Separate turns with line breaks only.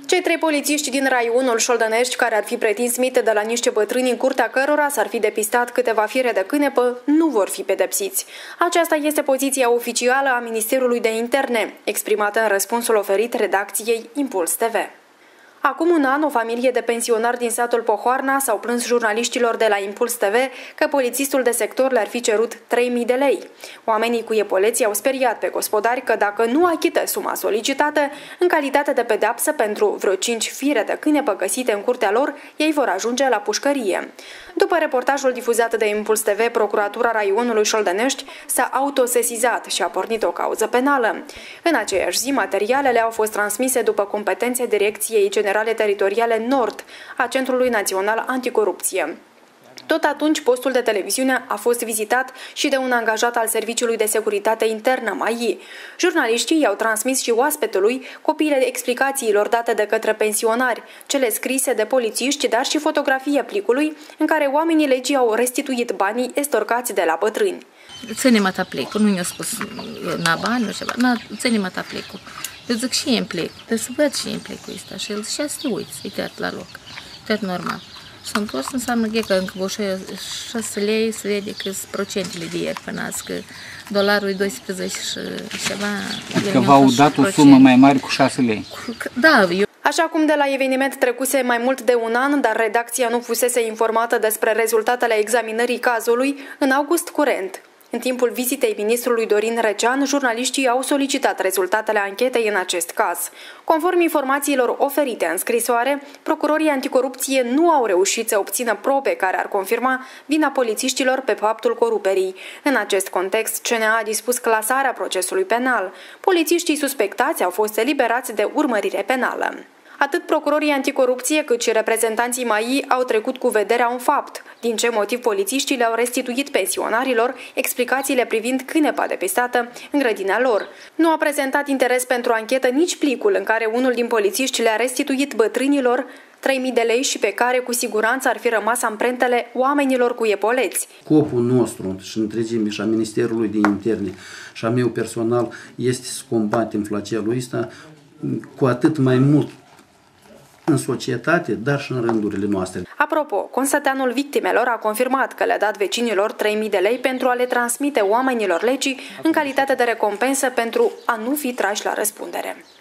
Cei 3 polițiști din raionul Șoldănești care ar fi pretins mită de la niște bătrâni în curtea cărora s-ar fi depistat câteva fire de cânepă nu vor fi pedepsiți. Aceasta este poziția oficială a Ministerului de Interne, exprimată în răspunsul oferit redacției Impuls TV. Acum un an, o familie de pensionari din satul Pohoarna s-au plâns jurnaliștilor de la Impuls TV că polițistul de sector le-ar fi cerut 3.000 de lei. Oamenii cu iepoleții au speriat pe gospodari că dacă nu achită suma solicitată, în calitate de pedeapsă pentru vreo 5 fire de cânepă găsite în curtea lor, ei vor ajunge la pușcărie. După reportajul difuzat de Impuls TV, Procuratura Raionului Șoldănești s-a autosesizat și a pornit o cauză penală. În aceeași zi, materialele au fost transmise după competențe Direcției Generale Teritoriale Nord a Centrului Național Anticorupție. Tot atunci, postul de televiziune a fost vizitat și de un angajat al Serviciului de Securitate Internă, MAI. Jurnaliștii i-au transmis și oaspetului copiile explicațiilor date de către pensionari, cele scrise de polițiști, dar și fotografia plicului în care oamenii legii au restituit banii estorcați de la bătrâni.
Ține-mă ta plecul, nu mi-a spus na bani, nu ceva, ține-mă ta plecul. Eu zic și în plec, trebuie să văd și în plecul ăsta. Și el zicea să te uiți, uite la loc, tot normal. S-a întors, înseamnă că încă vă 6 lei, se vede că sunt procentele de ieri până azi, că dolarul e 12 și ceva.
Că v-au dat o sumă mai mare cu 6 lei.
Da, Așa cum de la eveniment trecuse mai mult de un an, dar redacția nu fusese informată despre rezultatele examinării cazului, în august curent. În timpul vizitei ministrului Dorin Recean, jurnaliștii au solicitat rezultatele anchetei în acest caz. Conform informațiilor oferite în scrisoare, procurorii anticorupție nu au reușit să obțină probe care ar confirma vina polițiștilor pe faptul coruperii. În acest context, CNA a dispus clasarea procesului penal. Polițiștii suspectați au fost eliberați de urmărire penală. Atât procurorii anticorupție cât și reprezentanții MAI au trecut cu vederea un fapt, din ce motiv polițiștii le-au restituit pensionarilor explicațiile privind cânepa depistată în grădina lor. Nu a prezentat interes pentru anchetă nici plicul în care unul din polițiști le-a restituit bătrânilor 3.000 de lei și pe care cu siguranță ar fi rămas amprentele oamenilor cu iepoleți.
Scopul nostru și întregime și a Ministerului de Interne și a meu personal este să combatem flagelul ăsta cu atât mai mult în societate, dar și în rândurile noastre.
Apropo, consăteanul victimelor a confirmat că le-a dat vecinilor 3.000 de lei pentru a le transmite oamenilor legii în calitate de recompensă pentru a nu fi trași la răspundere.